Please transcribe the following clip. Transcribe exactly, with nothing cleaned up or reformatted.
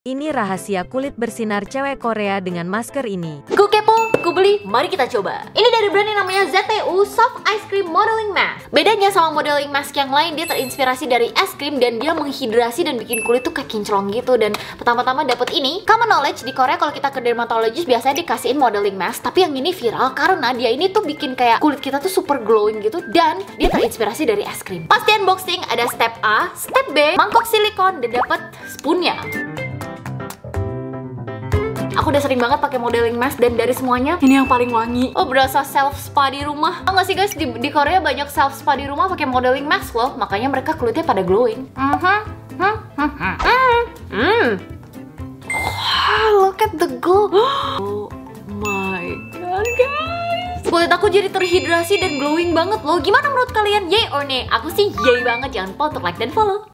Ini rahasia kulit bersinar cewek Korea dengan masker ini. Gue kepo, gue beli, mari kita coba. Ini dari brand yang namanya Z T U Soft Ice Cream Modeling Mask. Bedanya sama modeling mask yang lain, dia terinspirasi dari es krim dan dia menghidrasi dan bikin kulit tuh kayak kinclong gitu. Dan pertama-tama dapet ini, common knowledge di Korea kalau kita ke dermatologist biasanya dikasihin modeling mask. Tapi yang ini viral karena dia ini tuh bikin kayak kulit kita tuh super glowing gitu dan dia terinspirasi dari es krim. Pas di unboxing ada step A, step B, mangkok silikon dan dapet spoonnya. Aku udah sering banget pakai modeling mask dan dari semuanya ini yang paling wangi. Oh, berasa self spa di rumah. Oh nggak sih guys, di, di Korea banyak self spa di rumah pakai modeling mask loh. Makanya mereka kulitnya pada glowing. Mhm. Hmm. Hmm. Hmm. Hmm. Wow, look at the glow. Oh my god guys. Kulit aku jadi terhidrasi dan glowing banget loh. Gimana menurut kalian? Yay or nay? Aku sih yay banget. Jangan lupa untuk like dan follow.